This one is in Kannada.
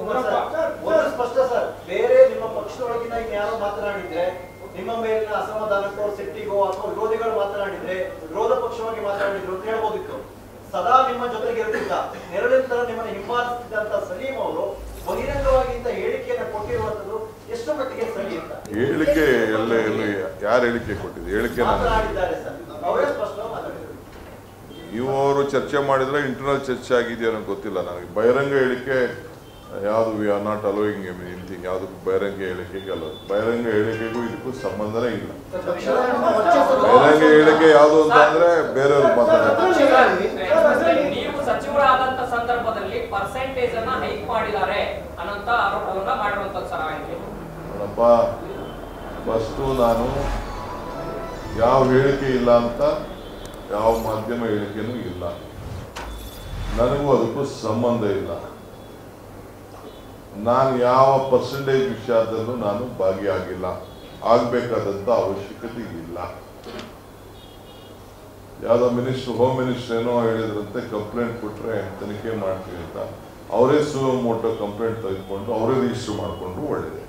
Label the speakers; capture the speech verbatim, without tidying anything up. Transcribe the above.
Speaker 1: ಸ್ಪಷ್ಟ ಸರ್, ಬೇರೆ ನಿಮ್ಮ ಪಕ್ಷದೊಳಗಿನ ಯಾರೋ ಮಾತನಾಡಿದ್ರೆ ನಿಮ್ಮ ಮೇಲಿನ ಅಸಮಾಧಾನಕ್ಕೋ ಸಿಟ್ಟಿಗೋ ಅಥವಾ ವಿರೋಧಿಗಳು ಮಾತನಾಡಿದ್ರೆ ವಿರೋಧ ಪಕ್ಷವಾಗಿ ಮಾತನಾಡಿದ್ರು ಅಂತ ಹೇಳ್ಬೋದಿತ್ತು. ಸದಾ ನಿಮ್ಮ ಜೊತೆಗೆ ಇರುತ್ತಿದ್ದ ನೆರಳಿನ ನಿಮ್ಮನ್ನು ಹಿಂಬಾಲಿಸುತ್ತಿದ್ದಂತ ಸಲೀಂ ಅವರು ಬಹಿರಂಗವಾಗಿ ಇಂತ ಹೇಳಿಕೆಯನ್ನು ಕೊಟ್ಟಿರುವಂತದ್ದು ಎಷ್ಟು ಮಟ್ಟಿಗೆ ಸರಿ ಅಂತ?
Speaker 2: ಹೇಳಿಕೆ ಎಲ್ಲ ಎಲ್ಲ ಯಾರು ಹೇಳಿಕೆ ಕೊಟ್ಟಿದೆ? ಹೇಳಿಕೆ
Speaker 1: ಮಾತನಾಡಿದ್ದಾರೆ ಸರ್, ಅವರೇ ಸ್ಪಷ್ಟವಾಗಿ ಮಾತಾಡಿದ್ರು.
Speaker 2: ಇವರು ಚರ್ಚೆ ಮಾಡಿದ್ರೆ ಇಂಟರ್ನಲ್ ಚರ್ಚೆ ಆಗಿದೆಯೋ ನನಗೆ ಗೊತ್ತಿಲ್ಲ. ನನಗೆ ಬಹಿರಂಗ ಹೇಳಿಕೆ ಯಾವುದು we are not allowing anything, ಯಾವುದಕ್ಕೂ ಬಹಿರಂಗ ಹೇಳಿಕೆಗೆ ಅಲ್ಲ. ಬಹಿರಂಗ ಹೇಳಿಕೆಗೂ ಇದಕ್ಕೂ ಸಂಬಂಧನೇ ಇಲ್ಲ. ಬಹಿರಂಗ ಹೇಳಿಕೆ ಯಾವುದು ಅಂತ ಅಂದ್ರೆ ಬೇರೆಯವ್ರು ಮಾತಾಡ್ತಾರೆ.
Speaker 3: ನೀವು ಸಚಿವರಾದಂತ ಸಂದರ್ಭದಲ್ಲಿ ಪರ್ಸೆಂಟೇಜ್ ಅನ್ನ ಹೈಕ್ ಮಾಡಿದ್ದಾರೆ ಅನ್ನೋಂತ ಆರೋಪವನ್ನ ಮಾಡಿರುವಂತದ್ದು ಸರ್.
Speaker 2: ನೋಡಪ್ಪ, ಫಸ್ಟು ನಾನು ಯಾವ ಹೇಳಿಕೆ ಇಲ್ಲ ಅಂತ ಯಾವ ಮಾಧ್ಯಮ ಹೇಳಿಕೆನೂ ಇಲ್ಲ, ನನಗೂ ಅದಕ್ಕೂ ಸಂಬಂಧ ಇಲ್ಲ. ನಾನು ಯಾವ ಪರ್ಸೆಂಟೇಜ್ ವಿಷಯದಲ್ಲೂ ನಾನು ಭಾಗಿಯಾಗಿಲ್ಲ, ಆಗಬೇಕಾದಂಥ ಅವಶ್ಯಕತೆ ಇಲ್ಲ. ಯಾವುದೋ ಮಿನಿಸ್ಟ್ರು ಹೋಮ್ ಮಿನಿಸ್ಟರ್ ಏನೋ ಹೇಳಿದ್ರಂತೆ ಕಂಪ್ಲೇಂಟ್ ಕೊಟ್ಟರೆ ತನಿಖೆ ಮಾಡ್ತೀವಿ ಅಂತ, ಅವರೇ ಸುಮೋಟೋ ಕಂಪ್ಲೇಂಟ್ ತೆಗೆದುಕೊಂಡು ಅವರೇ ರಿಜಿಸ್ಟರ್ ಮಾಡಿಕೊಂಡು ಒಳ್ಳೆಯದು.